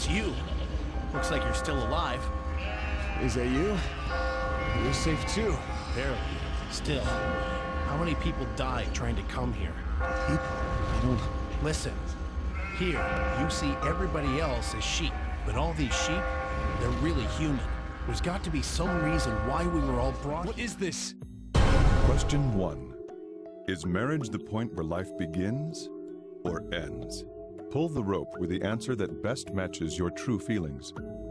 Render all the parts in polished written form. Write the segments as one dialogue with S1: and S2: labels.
S1: It's you. Looks like you're still alive.
S2: Is that you? You're safe too.
S1: Barely. Still. How many people died trying to come here?
S2: People? I don't...
S1: Listen. Here, you see everybody else as sheep. But all these sheep, they're really human. There's got to be some reason why we were all brought...
S2: What is this?
S3: Question 1. Is marriage the point where life begins or ends? Pull the rope with the answer that best matches your true feelings.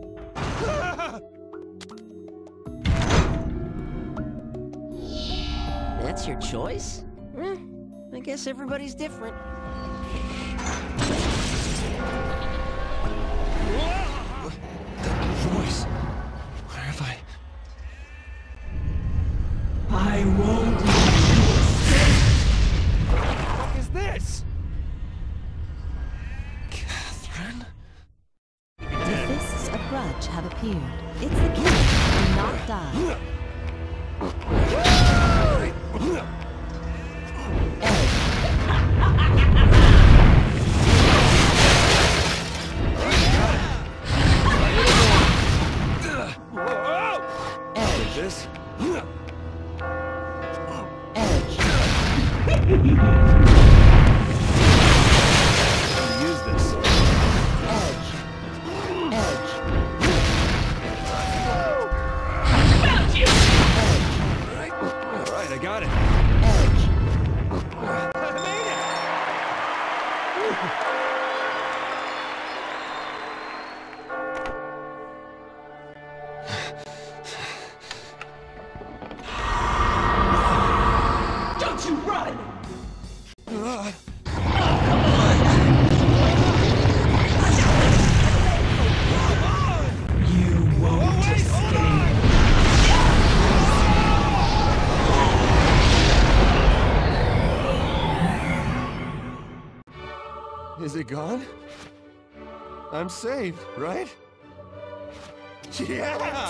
S4: That's your choice? I guess everybody's different.
S2: Voice. Where have I...
S5: I won't let
S2: What is this? Catherine?
S6: The fists of grudge have appeared. It's the king who not die.
S2: This? Use this.
S5: Found you!
S2: All right, I got it. I made
S5: it! Don't you run! You won't escape.
S2: Is it gone? I'm saved, right? Yeah!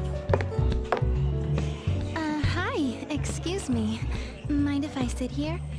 S7: Excuse me. Mind if I sit here?